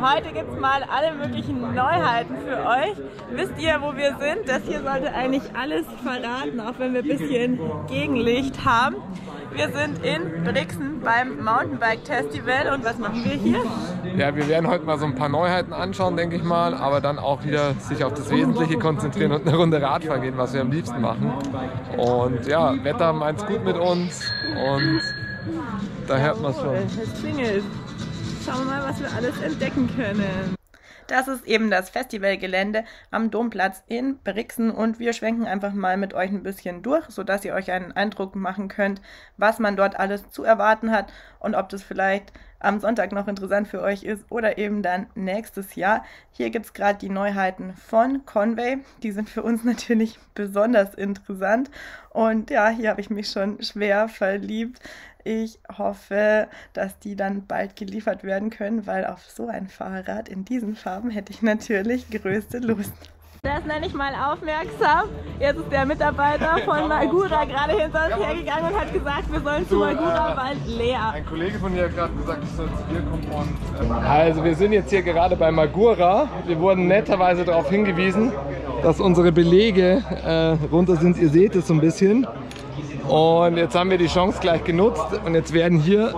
Heute gibt es mal alle möglichen Neuheiten für euch. Wisst ihr, wo wir sind? Das hier sollte eigentlich alles verraten, auch wenn wir ein bisschen Gegenlicht haben. Wir sind in Brixen beim Mountainbike-Festival und was machen wir hier? Ja, wir werden heute mal so ein paar Neuheiten anschauen, denke ich mal, aber dann auch wieder sich auf das Wesentliche konzentrieren und eine Runde Radfahren gehen, was wir am liebsten machen. Und ja, Wetter meint's gut mit uns und da hört man es schon. Es klingelt. Schauen wir mal, was wir alles entdecken können. Das ist eben das Festivalgelände am Domplatz in Brixen und wir schwenken einfach mal mit euch ein bisschen durch, sodass ihr euch einen Eindruck machen könnt, was man dort alles zu erwarten hat und ob das vielleicht am Sonntag noch interessant für euch ist oder eben dann nächstes Jahr. Hier gibt es gerade die Neuheiten von Convey, die sind für uns natürlich besonders interessant und ja, hier habe ich mich schon schwer verliebt. Ich hoffe, dass die dann bald geliefert werden können, weil auf so ein Fahrrad in diesen Farben hätte ich natürlich größte Lust. Das nenne ich mal aufmerksam. Jetzt ist der Mitarbeiter von Magura gerade hinter uns hergegangen und hat gesagt, wir sollen zu Magura, weil leer. Ein Kollege von dir hat gerade gesagt, ich soll zu dir kommen und... Also wir sind jetzt hier gerade bei Magura. Wir wurden netterweise darauf hingewiesen, dass unsere Belege runter sind. Ihr seht es so ein bisschen. Und jetzt haben wir die Chance gleich genutzt und jetzt werden hier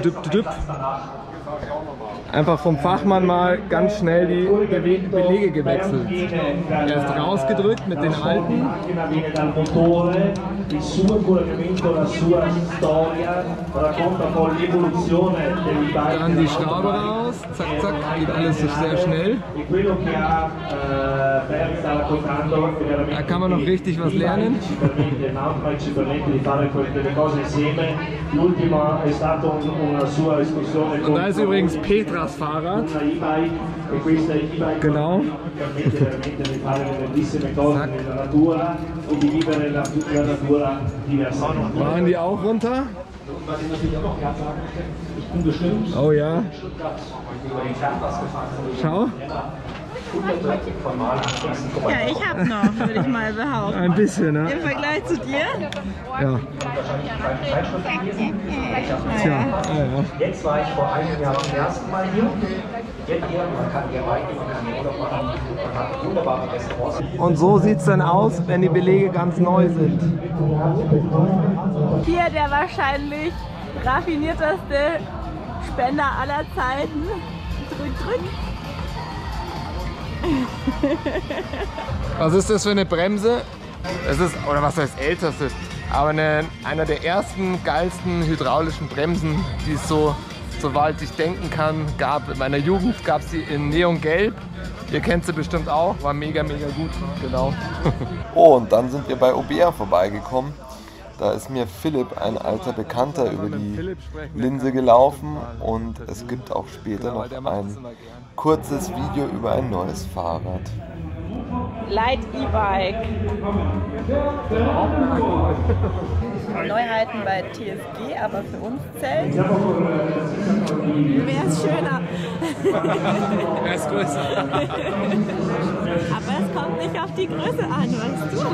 einfach vom Fachmann mal ganz schnell die Belege gewechselt. Er ist rausgedrückt mit den alten. Dann die Schraube raus, zack, zack, geht alles sehr schnell. Da kann man noch richtig was lernen. Und da ist übrigens Petras Fahrrad. Genau. Waren die auch runter? Oh ja. Schau. Ja, ich habe noch, würde ich mal behaupten. Ein bisschen, ne? Im Vergleich zu dir? Ja. Tja, ja. Jetzt war ich vor einem Jahr zum ersten Mal hier. Man kann hier reingehen, man kann hier Urlaub machen, man hat wunderbare Restaurants. Und so sieht es dann aus, wenn die Belege ganz neu sind. Hier der wahrscheinlich raffinierteste Spender aller Zeiten. Drück, drück. Was ist das für eine Bremse? Es ist, oder was heißt älteste, aber einer der ersten, geilsten hydraulischen Bremsen, die es so, soweit ich denken kann, gab. In meiner Jugend gab es sie in Neongelb. Ihr kennt sie bestimmt auch, war mega, mega gut, genau. Oh, und dann sind wir bei Aubert vorbeigekommen. Da ist mir Philipp, ein alter Bekannter, über die Linse gelaufen und es gibt auch später noch ein kurzes Video über ein neues Fahrrad. Light E-Bike. Neuheiten bei TSG, aber für uns zählt. Wer ist schöner? Er ist größer. Aber es kommt nicht auf die Größe an, weißt du?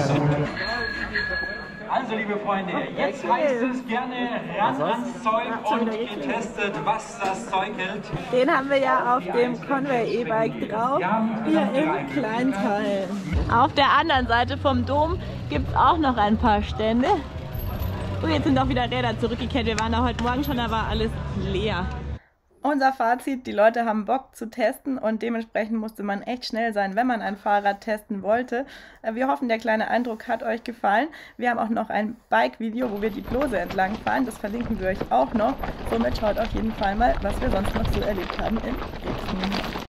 Also liebe Freunde, jetzt heißt es gerne ran ans Zeug und getestet, was das Zeug hält. Den haben wir ja auf dem Convey E-Bike drauf, hier im Kleinteil. Auf der anderen Seite vom Dom gibt es auch noch ein paar Stände. Oh, jetzt sind auch wieder Räder zurückgekehrt. Wir waren da heute Morgen schon, da war alles leer. Unser Fazit, die Leute haben Bock zu testen und dementsprechend musste man echt schnell sein, wenn man ein Fahrrad testen wollte. Wir hoffen, der kleine Eindruck hat euch gefallen. Wir haben auch noch ein Bike-Video, wo wir die Klose entlang fahren. Das verlinken wir euch auch noch. Somit schaut auf jeden Fall mal, was wir sonst noch so erlebt haben in Brixen.